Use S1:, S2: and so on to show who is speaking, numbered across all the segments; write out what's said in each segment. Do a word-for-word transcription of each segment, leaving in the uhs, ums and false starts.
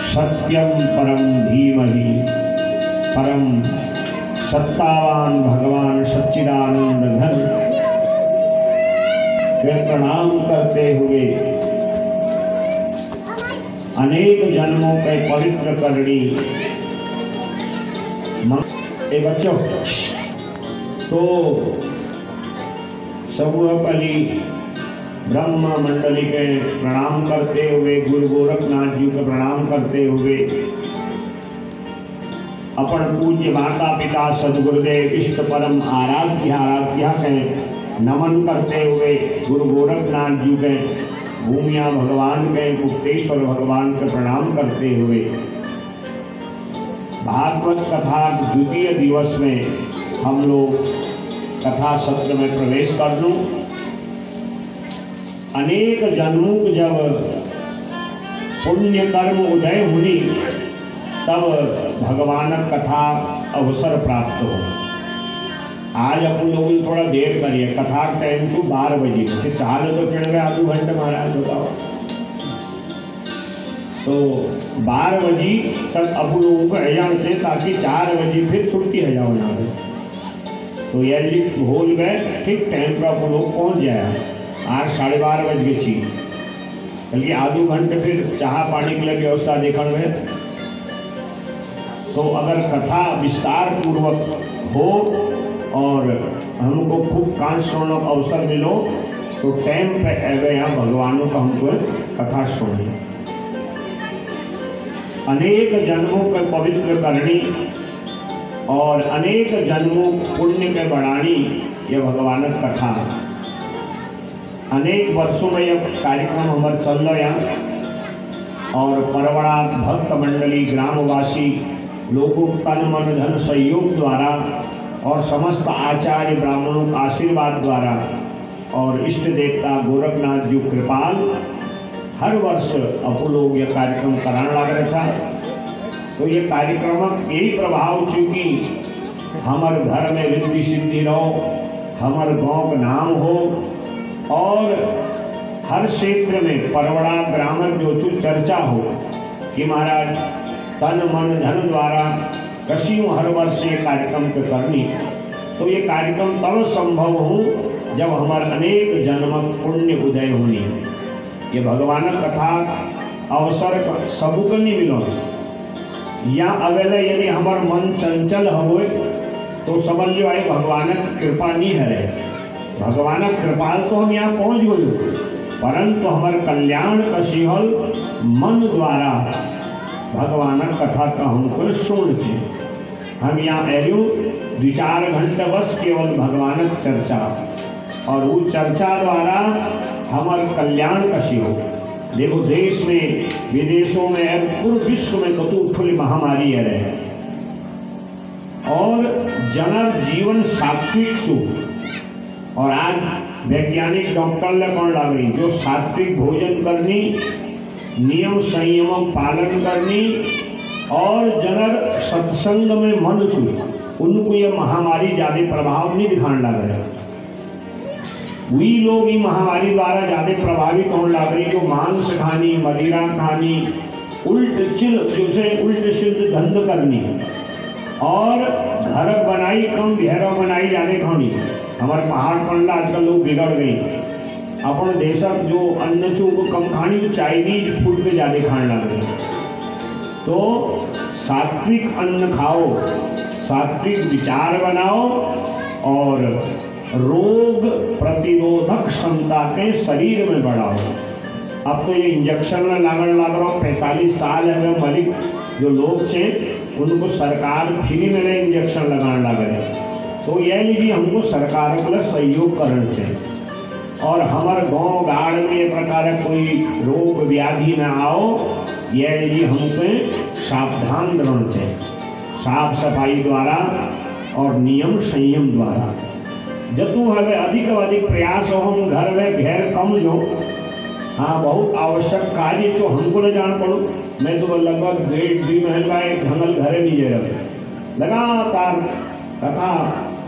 S1: सत्यम परम धीमहि। परम सत्तावान भगवान सच्चिदानंद घन के प्रणाम करते हुए अनेक जन्मों के पवित्र करणी। ए बच्चों, तो सर्वपल्ली ब्रह्म मंडली के प्रणाम करते हुए, गुरु गोरखनाथ जी को प्रणाम करते हुए, अपन पूज्य माता पिता सदगुरुदेव इष्ट परम आराध्य आराध्या के नमन करते हुए, गुरु गोरखनाथ जी के, भूमिया भगवान के, गुप्तेश्वर भगवान के प्रणाम करते हुए भागवत कथा द्वितीय दिवस में हम लोग कथा सत्र में प्रवेश कर लूं। अनेक जन्मों जब पुण्य कर्म उदय हुई तब भगवान कथा अवसर प्राप्त हो। आज अपन लोग थोड़ा देर करिए, कथा टाइम टू बारह बजे चाल तो चढ़ गए आधु घंटे महाराज बताओ, तो बारह बजे तक अब लोगों को हजाम थे ताकि चार बजे फिर छुट्टी हो जाओ ना। तो यदि भूल गए ठीक टाइम पर आप लोग पहुँच जाए। आज साढ़े बारह बज गए छी, बल्कि आधु घंटे फिर चाह पानी के लिए व्यवस्था देखा में। तो अगर कथा विस्तार पूर्वक हो और हमको खूब कान सुनने का अवसर मिलो तो टाइम पे अगर यहाँ भगवानों का हमको कथा सुने। अनेक जन्मों के पवित्र करनी और अनेक जन्मों पुण्य के बढ़ानी, यह भगवान कथा। अनेक वर्षों में यह कार्यक्रम हमारे चल रहा है और परवड़ा भक्त मंडली ग्रामवासी लोगों तन मन धन सहयोग द्वारा और समस्त आचार्य ब्राह्मणों का आशीर्वाद द्वारा और इष्ट देवता गोरखनाथ जी कृपाल हर वर्ष अपन लोग ये कार्यक्रम कराने लग रहा था। तो ये कार्यक्रम यही प्रभाव चूँकि हमारे घर में रिद्धि सिद्धि रहो, हमारे गांव का नाम हो और हर क्षेत्र में परवड़ा ग्रामर जो चु चर्चा हो कि महाराज तन मन धन द्वारा कशियों हर वर्ष ये कार्यक्रम के करनी। तो ये कार्यक्रम तब संभव हो जब हमारे अनेक जन्म पुण्य उदय होनी। ये भगवान कथा अवसर सबको नहीं मिलो। या अवेले यदि हमार मन चंचल हो तो समझ लो आई भगवान कृपा नहीं है। भगवान कृपाल तो हम यहाँ पहुँच गए, परंतु हमारे कल्याण कशिहल मन द्वारा भगवान कथा का हमको सुनते। हम यहाँ एलू दो चार घंटे बस केवल भगवान चर्चा और वो चर्चा द्वारा हमारे कल्याण कशी हो। देखो देश में विदेशों में पूरे विश्व में कतु खुली महामारी है रहे और जनर जीवन सात्विक सुख। और आज वैज्ञानिक डॉक्टर ने कौन लग रही जो सात्विक भोजन करनी, नियम संयम पालन करनी और जनर सत्संग में मन छू, उनको ये महामारी ज़्यादा प्रभाव नहीं दिखाने लग रहा। वही लोग ये महामारी द्वारा ज़्यादा प्रभावित होने लग रही जो मांस खानी, मदिरा खानी, उल्ट चिल जैसे उल्ट सिद्ध धंध करनी और घर बनाई कम घेरा बनाई ज़्यादा खानी। हमारे पहाड़ पर आजकल लोग बिगड़ गई। अपन देश जो अन्न से उनको कम खानी तो चाइनीज फूड पे ज़्यादा खाने लग रहे। तो सात्विक अन्न खाओ, सात्विक विचार बनाओ और रोग प्रतिरोधक क्षमता के शरीर में बढ़ाओ। अब तो ये इंजेक्शन में लागण लग रहा हो, पैंतालीस साल है मलिक जो लोग थे उनको सरकार फ्री में इंजेक्शन लगाने लग रहे। तो यह लीजिए हमको सरकार को सहयोग करना चाहिए और हमारे गांव गाड़ में ये प्रकार कोई रोग व्याधि न आओ, यह लीजिए हमको सावधान रहना चाहिए साफ सफाई द्वारा और नियम संयम द्वारा। जतु हमें अधिक अधिक प्रयास हो हम घर में घेर कम जो हाँ बहुत आवश्यक कार्य जो हमको न जान पड़ो। मैं तो लगभग डेढ़ दुई महीने का एक घंगल घरे नहीं रहे लगातार कथा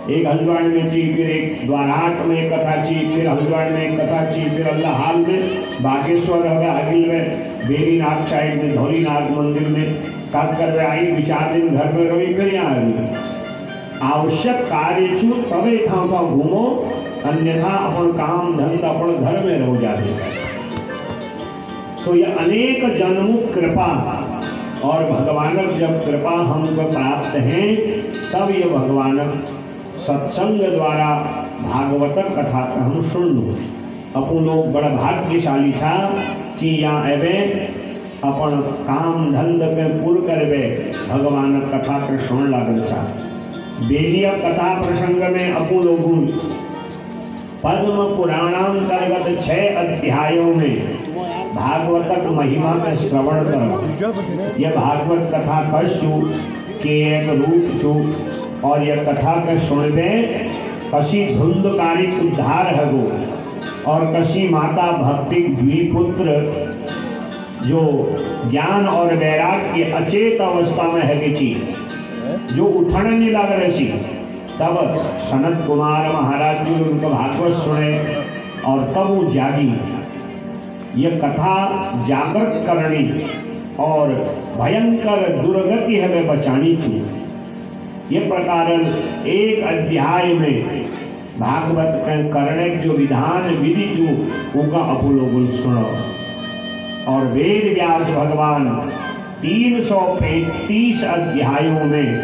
S1: एक हल्द्वानी में थी, फिर एक द्वारहाट में एक कथा थी, फिर हल्द्वानी में एक कथा थी, फिर अल्लाह हाल में बागेश्वर है अगिल में बेरीनाथ साइड में धौरीनाथ मंदिर में काज कर आई, विचार दिन घर में रही, फिर यहाँ आ गई। आवश्यक कार्य छू तबे था था घूमो, अन्यथा अपन काम धंधा अपन घर में रह जाते। तो ये अनेक जन्मों कृपा और भगवानक जब कृपा हमको प्राप्त है तब ये भगवानक सत्संग द्वारा भागवत कथा का हम सुन लूँ। अपन लोग बड़ा भाग्यशाली था कि यहाँ एवे अपन काम धंध के पूर करवे भगवान कथा के सुन लागल था। बेलिया कथा प्रसंग में अपन लोगों पद्म पुराणांतर्गत छह अध्यायों में भागवत महिमा का श्रवण करो। यह भागवत कथा कशु के एक रूप छू और यह कथा के सुनबे कसी धुंधकारी उद्धार हगो और कसी माता भक्ति द्विपुत्र जो ज्ञान और वैराग की अचेत अवस्था में है चीज जो उठने नहीं लग रही। तब सनत कुमार महाराज जी उनका भागवत सुने और तब वो जागी। यह कथा जागृत करनी और भयंकर दुर्गति हमें बचानी थी। ये प्रकार एक अध्याय में भागवत के करने जो विधान विधि जो उनका अपो लोगों सुनो। और वेद व्यास भगवान तीन सौ पैंतीस अध्यायों में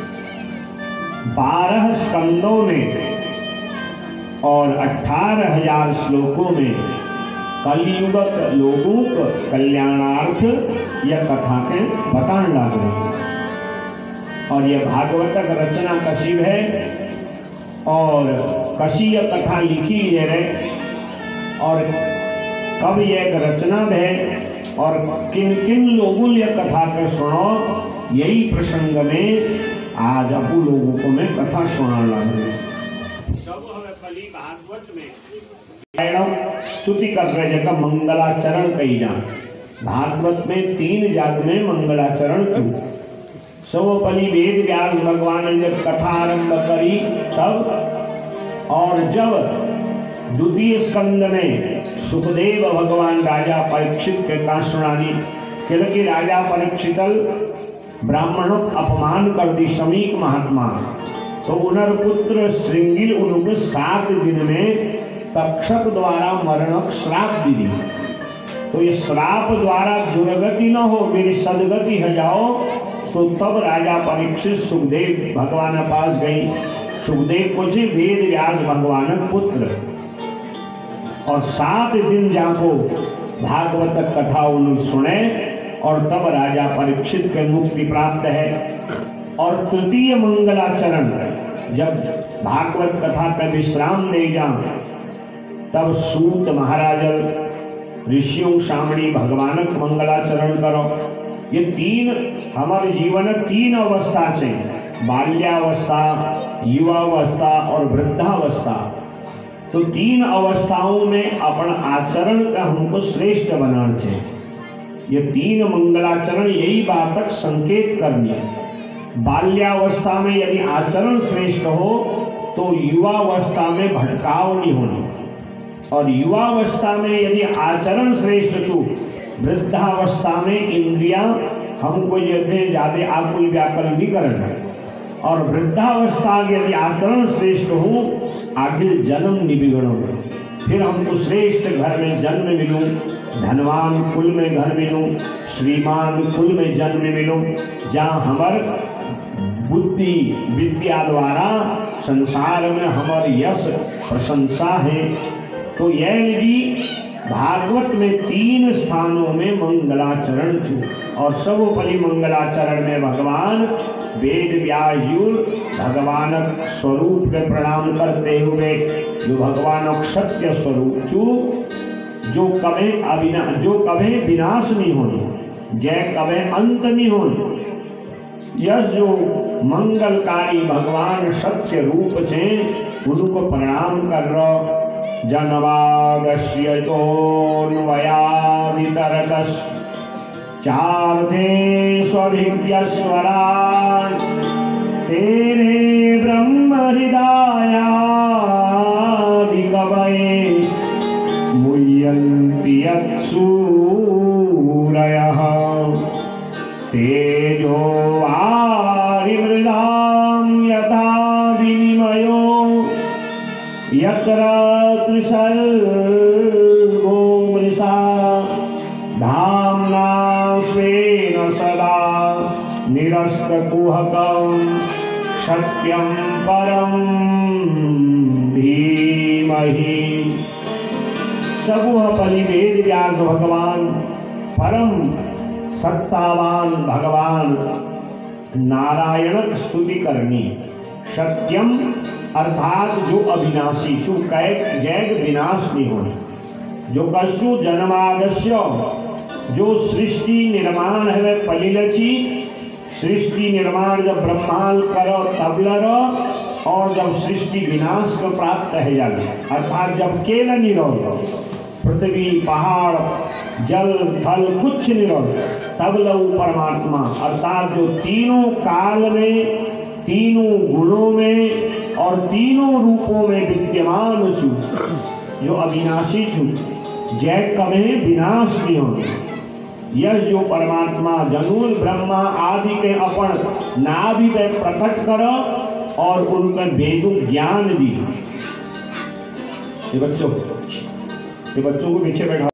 S1: बारह स्कंदों में और अठारह हजार श्लोकों में कलियुगक लोगों को कल्याणार्थ यह कथा के बताने लगे। और यह भागवत रचना कशिव है और कशी यह कथा लिखी है और कब यह रचना है और किन किन लोगों ने यह कथा को सुनो। यही प्रसंग में आज अपू लोगों को मैं कथा सुना लगे। सब हमें कली भागवत में स्तुति कर रहे जगह मंगलाचरण कही जा। भागवत में तीन जाग में मंगलाचरण क्यों सर्वपली वेद व्यास भगवान ने जब कथा आरंभ करी तब और जब द्वितीय स्कंद में सुखदेव भगवान राजा परीक्षित के का सुनानी क्योंकि राजा परीक्षित ब्राह्मणों अपमान कर दी समीक महात्मा तो उनर पुत्र श्रृंगिल उनको सात दिन में तक्षक द्वारा मरणक श्राप दी। तो ये श्राप द्वारा दुर्गति न हो मेरी सदगति हो जाओ। तो तब राजा परीक्षित सुखदेव भगवान पास गई। सुखदेव को जी वेद व्यास भगवान पुत्र और सात दिन जाको भागवत कथा उन्होंने सुने और तब राजा परीक्षित के मुक्ति प्राप्त है। और तृतीय मंगलाचरण जब भागवत कथा का विश्राम दे जा तब सूत महाराज ऋषियों सामने भगवानक मंगलाचरण करो। ये तीन हमारे जीवन तीन अवस्था है बाल्यावस्था युवावस्था और वृद्धावस्था। तो तीन अवस्थाओं में अपन आचरण का हमको श्रेष्ठ बनाना चाहिए। ये तीन मंगलाचरण यही बात तक संकेत करनी है। बाल्यावस्था में यदि आचरण श्रेष्ठ हो तो युवावस्था में भटकाव नहीं होनी और युवावस्था में यदि आचरण श्रेष्ठ हो वृद्धावस्था में इंद्रियां हमको जैसे ज्यादा आकुल व्याकुल नहीं करना और वृद्धावस्था यदि आचरण श्रेष्ठ हो आगे जन्म नहीं बिगड़ोगे। फिर हमको श्रेष्ठ घर में जन्म मिलूं धनवान कुल में घर मिलूं श्रीमान कुल में जन्म मिलूं जहाँ हमार बुद्धि विद्या द्वारा संसार में हमार यश प्रशंसा है। तो यह भी भागवत में तीन स्थानों में मंगलाचरण थी और सर्वोपरि मंगलाचरण में भगवान वेद व्यासुर भगवान स्वरूप के प्रणाम करते हुए जो भगवान सत्य स्वरूप चू जो कभी अविना जो कभी विनाश नहीं होनी जय कभी अंत नहीं होनी। यह जो मंगलकारी भगवान सत्य रूप से उनको प्रणाम कर रहा जनवागस्य तोन्वयादितरतस् चार्धे स्वधिव्यस्वरान् तेरे ब्रह्म हृदयादिकवये मुह्यन्ति यत्सूरयः तेजो वारिमृदां यथा विनिमयो यत्र त्रिसर्गो मृषा धाम्ना स्वेन सदा निरस्तकुहकं सत्यं परं धीमहि। सगुह परिवेद व्यास भगवान परम सत्तावान भगवान नारायण स्तुति करनी। सत्यम अर्थात जो अविनाशी सु कैक जैग विनाश नहीं होने जो कशु जन्मादस्य जो सृष्टि निर्माण है वह पलिलची सृष्टि निर्माण जब ब्रह्मांड करो तब लरो और जब सृष्टि विनाश को प्राप्त है जाए अर्थात जब केल निरो पृथ्वी पहाड़ जल थल कुछ निरो तब लऊ परमात्मा अर्थात जो तीनों काल में तीनों गुणों में और तीनों रूपों में विद्यमान छु जो अविनाशी छु जय कभी विनाश नहीं होने यह जो परमात्मा जनुल ब्रह्मा आदि के अपन नाभि पे प्रकट करो और उनका वेदों ज्ञान दी। ये बच्चों ये बच्चों को पीछे बैठा